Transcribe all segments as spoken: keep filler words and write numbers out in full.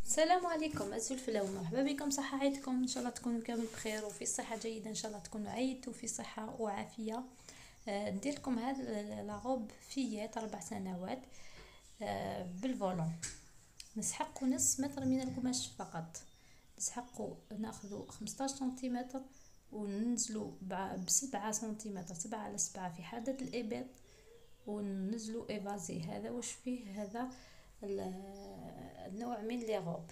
السلام عليكم الزلفلة ومرحبا بكم. صحة عيدكم ان شاء الله تكونوا كامل بخير وفي صحة جيدة، ان شاء الله تكونوا عيدوا في صحة وعافية. آه ندير لكم هذا لاغوب فيات اربع سنوات آه بالفولون. نسحقوا نص متر من القماش فقط. نسحقوا ناخذوا خمسطاش سنتيمتر وننزلوا بسبعة سنتيمتر، سبعة على سبعة في حادة الإبط، وننزلوا ايفازي. هذا واش فيه هذا النوع من لي غوب.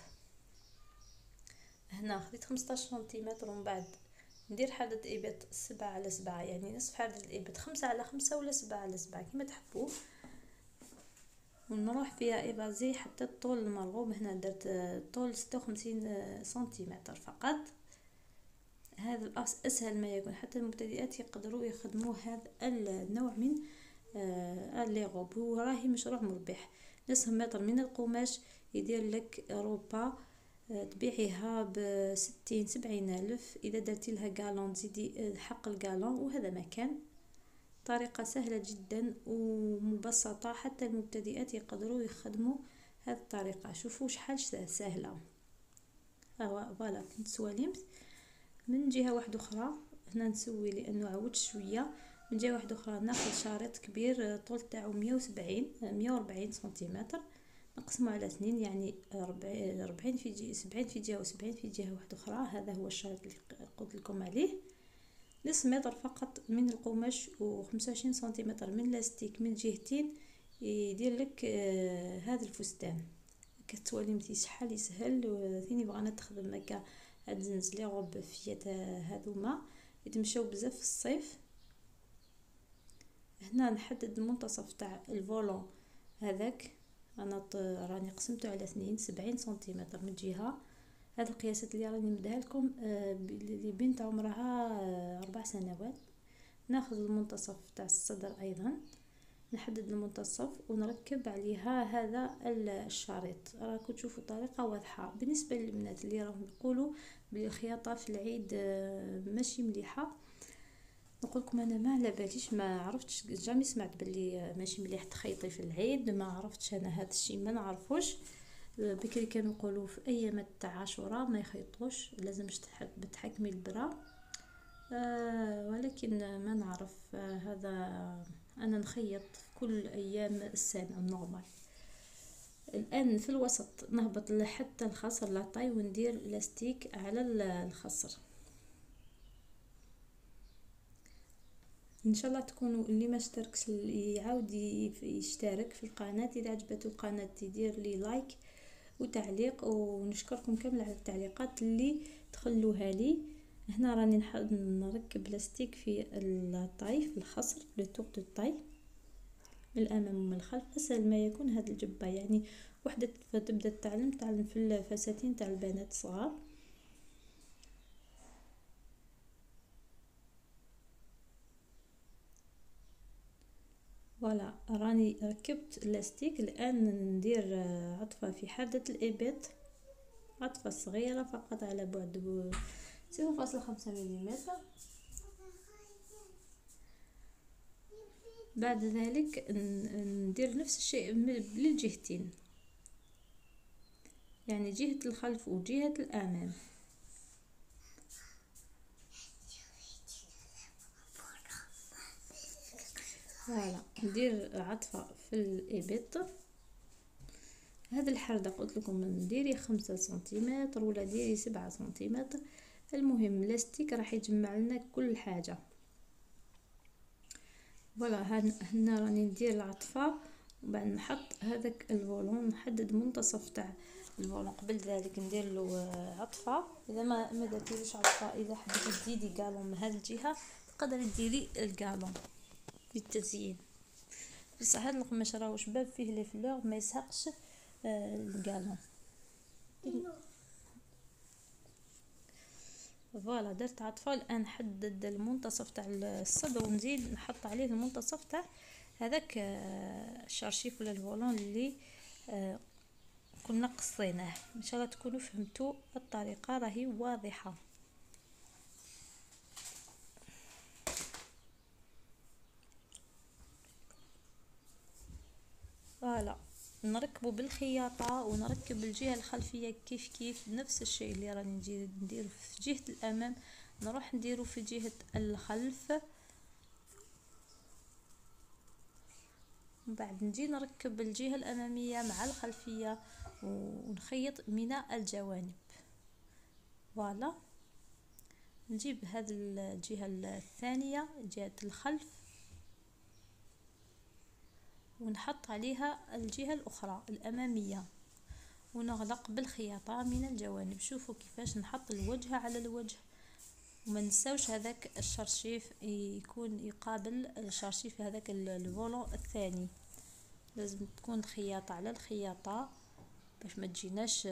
هنا خديت خمسطاش سنتيمتر ومن بعد ندير حدة إبط سبعة على سبعة، يعني نصف حدة الإبط خمسة على خمسة ولا سبعة على سبعة كما تحبوا، ونروح فيها إيفازي حتى الطول المرغوب. هنا درت طول ستة وخمسين سنتيمتر فقط. هذا أسهل ما يكون، حتى المبتدئات يقدروا يخدموا هذا النوع من آه لي غوب. هو راهي مشروع مربح. نصف متر من القماش يدير لك روبا تبيعيها بستين سبعين الف. اذا درتي لها قالون تزيدي حق القالون، وهذا مكان. طريقة سهلة جدا ومبسطة، حتى المبتدئات يقدروا يخدموا هذه الطريقة. شوفوا شحال سهلة. فوالا كنت سواليمت من جهة واحدة اخرى. هنا نسوي لانه عودت شوية. من جهة واحدة اخرى ناخذ شريط كبير طول تاعو مية وسبعين مية وأربعين سنتيمتر، نقسمه على اثنين، يعني أربعين في جهة سبعين في جهة وسبعين في جهة واحدة أخرى. هذا هو الشريط اللي قلت لكم عليه. نصف متر فقط من القماش وخمسة وعشرين سنتيمتر من لاستيك من جهتين يدير لك آه هذا الفستان. كتوليمتي شحال يسهل. ثاني بغانا تخدم هكا هاد الزنز لي غوب فيات هذوما يتمشاو بزاف في الصيف. هنا نحدد المنتصف تاع الفولون هذاك. انا راني قسمته على اثنين، سبعين سنتيمتر من جهه. هذه القياسات اللي راني مديها لكم اللي بنت عمرها اربع سنوات. ناخذ المنتصف تاع الصدر ايضا، نحدد المنتصف ونركب عليها هذا الشريط. راكم تشوفوا طريقه واضحه. بالنسبه للبنات اللي راهم يقولوا بالخياطه في العيد ماشي مليحه، نقول لكم انا ما على باليش، ما عرفتش، جامي سمعت باللي ماشي مليح تخيطي في العيد. ما عرفتش انا هذا الشيء، ما نعرفوش. بكري كانوا يقولوا في ايام تاع عاشوراء ما يخيطوش، لازم تحكمي البرا. آه ولكن ما نعرف. آه هذا انا نخيط كل ايام السنه النورمال. الان في الوسط نهبط لحتى الخصر لاطاي وندير لاستيك على الخصر. ان شاء الله تكونوا اللي ما اشتركش يعاود يشترك في القناه. اذا عجبته القناه يدير لي لايك وتعليق، ونشكركم كامل على التعليقات اللي تخلوها لي. هنا راني نركب بلاستيك في الطاي في الخصر لو تور دو طاي من الامام ومن الخلف. اسهل ما يكون هذا الجبه، يعني وحده تبدا تتعلم تعلم في الفساتين تاع البنات الصغار. فوالا راني ركبت اللاستيك. الان ندير عطفه في حادة الإبط، عطفه صغيره فقط على بعد صفر فاصلة خمسة مليمتر. بعد ذلك ندير نفس الشيء للجهتين، يعني جهة الخلف وجهة الأمام. فوالا ندير عطفة في الإبط. هذا الحردة قلت لكم نديري خمسة سنتيمتر ولا ديري سبعة سنتيمتر، المهم لاستيك راح يجمع لنا كل حاجة. فوالا هنا راني ندير العطفة وبعد نحط هذاك الفولون، نحدد منتصف تاع الفولون. قبل ذلك ندير له عطفة. اذا ما ما درتيلوش عطفة، اذا حبيتي تزيدي قالون من هذه الجهة تقدري ديري القالون للتزيين. بصح هذا القماش راهو شباب فيه لي فلور ما يسحقش القالون. فوالا درت عطفة. الان نحدد المنتصف تاع الصدر ونزيد نحط عليه المنتصف تاع هذاك الشرشيف ولا الفولون اللي كنا قصيناه. ان شاء الله تكونوا فهمتوا الطريقه، راهي واضحه. فوالا نركبه بالخياطة ونركب الجهة الخلفية كيف كيف نفس الشيء اللي راني نديره في جهة الأمام نروح نديره في جهة الخلف. من بعد نجي نركب الجهة الأمامية مع الخلفية ونخيط من الجوانب. فوالا نجيب هذه الجهة الثانية جهة الخلف ونحط عليها الجهة الأخرى الأمامية ونغلق بالخياطة من الجوانب. شوفوا كيفاش نحط الوجه على الوجه وما نساوش هذاك الشرشيف يكون يقابل الشرشيف هذاك الفولون الثاني. لازم تكون الخياطة على الخياطة باش ما تجيناش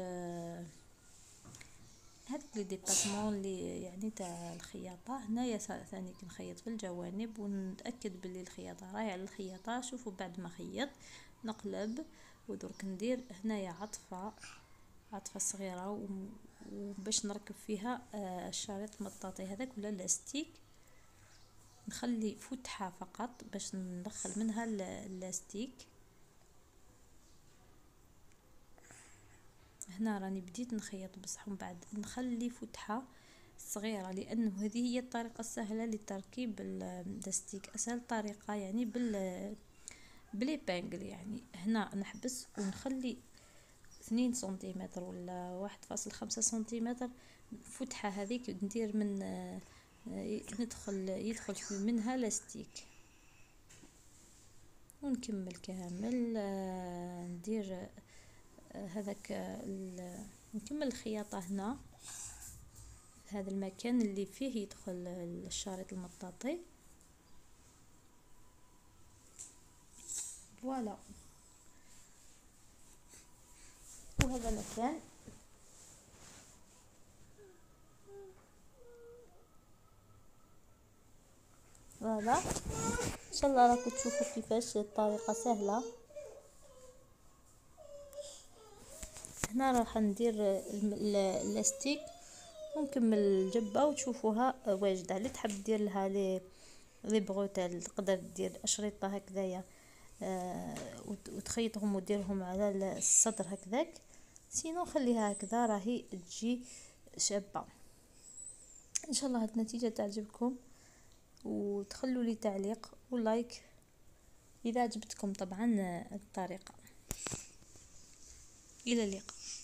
هذوك لي ديباسمون اللي يعني تاع الخياطة. هنايا ثاني كنخيط في الجوانب ونتاكد باللي الخياطة راهي على الخياطة. شوفوا بعد ما خيط نقلب ودرك ندير هنايا عطفة عطفة صغيرة وباش نركب فيها الشريط المطاطي هذاك ولا لاستيك. نخلي فتحة فقط باش ندخل منها اللاستيك. هنا راني بديت نخيط بصح من بعد نخلي فتحة صغيرة لانه هذه هي الطريقة السهلة لتركيب اللاستيك. اسهل طريقة يعني بال بليبانجل. يعني هنا نحبس ونخلي اثنين سنتيمتر ولا واحد فاصل خمسة سنتيمتر فتحة هذيك ندير من ندخل يدخل منها لاستيك ونكمل كامل. ندير هذاك نكمل الخياطة هنا هذا المكان اللي فيه يدخل الشريط المطاطي. فوالا وهذا مكان فوالا. ان شاء الله راكم تشوفوا كيفاش الطريقة سهلة. هنا راح ندير اللاستيك ونكمل الجبة وتشوفوها واجدة. اللي تحب دير لها لي لي بروتال تقدر دير اشرطة هكذايا آه وتخيطهم وديرهم على الصدر هكذاك. سينو خليها هكذا راهي تجي شابة. ان شاء الله هاد النتيجة تعجبكم وتخلوا لي تعليق ولايك اذا عجبتكم طبعا الطريقة. الى اللقاء.